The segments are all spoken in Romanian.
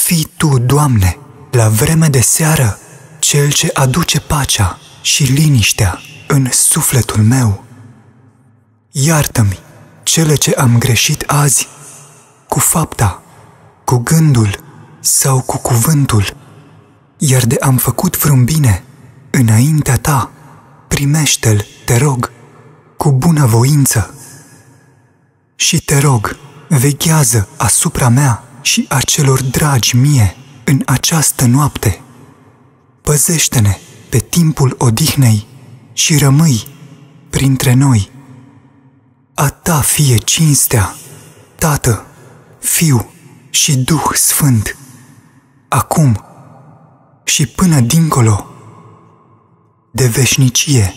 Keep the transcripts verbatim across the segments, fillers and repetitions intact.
fii Tu, Doamne, la vreme de seară, Cel ce aduce pacea și liniștea în sufletul meu. Iartă-mi cele ce am greșit azi, cu fapta, cu gândul sau cu cuvântul, iar de am făcut vreun bine înaintea Ta, primește-l, te rog, cu bună voință. Și te rog, veghează asupra mea și a celor dragi mie în această noapte. Păzește-ne pe timpul odihnei și rămâi printre noi. A Ta fie cinstea, Tată, Fiu și Duh Sfânt, acum și până dincolo de veșnicie.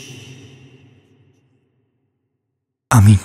Amin.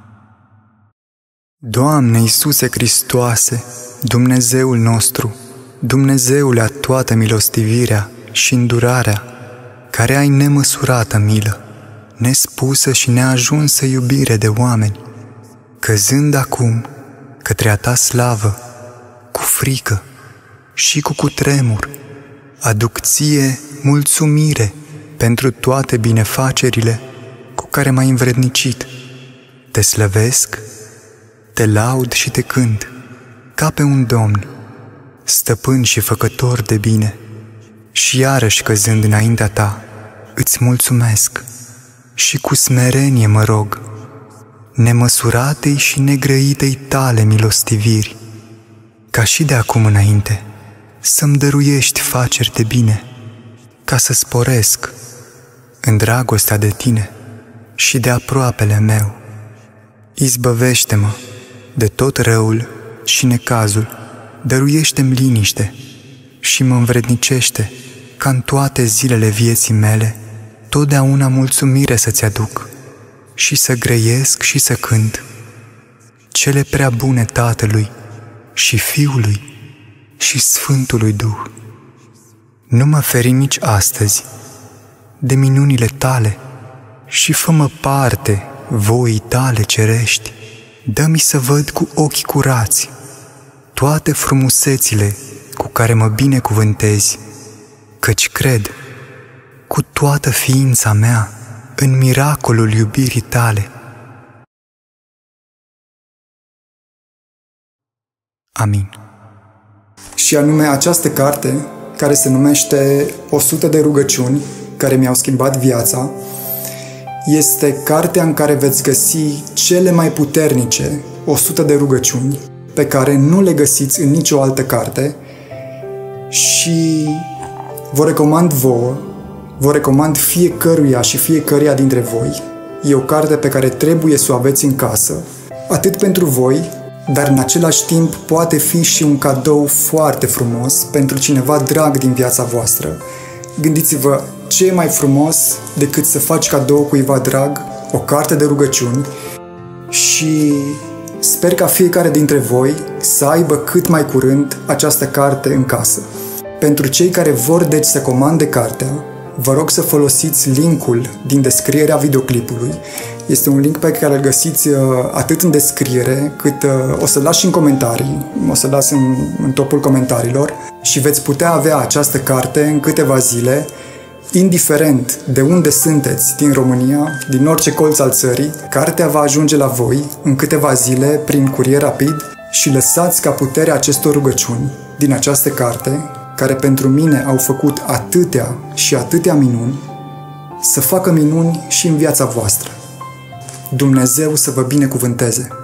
Doamne Iisuse Hristoase, Dumnezeul nostru, Dumnezeule a toată milostivirea și îndurarea, care ai nemăsurată milă, nespusă și neajunsă iubire de oameni, căzând acum către a Ta slavă, cu frică și cu cutremur, aduc Ție mulțumire pentru toate binefacerile cu care m-ai învrednicit. Te slăvesc, Te laud și Te cânt, ca pe un Domn, stăpân și făcător de bine, și iarăși căzând înaintea Ta, îți mulțumesc și cu smerenie mă rog, nemăsuratei și negrăitei Tale milostiviri, ca și de acum înainte să-mi dăruiești faceri de bine, ca să sporesc în dragostea de Tine și de aproapele meu. Izbăvește-mă de tot răul și necazul, dăruiește-mi liniște și mă învrednicește ca în toate zilele vieții mele totdeauna mulțumire să-ți aduc și să grăiesc și să cânt cele prea bune Tatălui și Fiului și Sfântului Duh. Nu mă feri nici astăzi de minunile Tale și fă-mă parte voii Tale cerești. Dă-mi să văd cu ochi curați toate frumusețile cu care mă binecuvântezi, căci cred cu toată ființa mea în miracolul iubirii Tale. Amin. Și anume această carte, care se numește o sută de rugăciuni care mi-au schimbat viața, este cartea în care veți găsi cele mai puternice o sută de rugăciuni pe care nu le găsiți în nicio altă carte și vă recomand vouă, vă recomand fiecăruia și fiecăruia dintre voi. E o carte pe care trebuie să o aveți în casă, atât pentru voi, dar în același timp poate fi și un cadou foarte frumos pentru cineva drag din viața voastră. Gândiți-vă, ce e mai frumos decât să faci cadou cuiva drag o carte de rugăciuni și sper ca fiecare dintre voi să aibă cât mai curând această carte în casă. Pentru cei care vor deci să comande cartea, vă rog să folosiți linkul din descrierea videoclipului. Este un link pe care îl găsiți atât în descriere, cât o să-l las și în comentarii, o să-l las în, în topul comentariilor și veți putea avea această carte în câteva zile, indiferent de unde sunteți, din România, din orice colț al țării. Cartea va ajunge la voi în câteva zile prin curier rapid și lăsați ca puterea acestor rugăciuni din această carte, care pentru mine au făcut atâtea și atâtea minuni, să facă minuni și în viața voastră. Dumnezeu să vă binecuvânteze!